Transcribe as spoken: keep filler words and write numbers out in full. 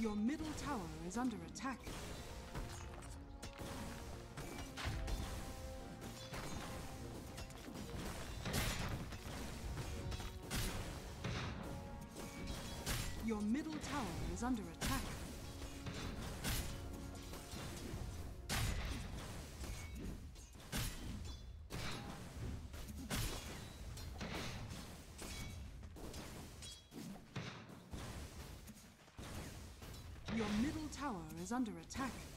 Your middle tower is under attack. Your middle tower is under attack. Your middle tower is under attack.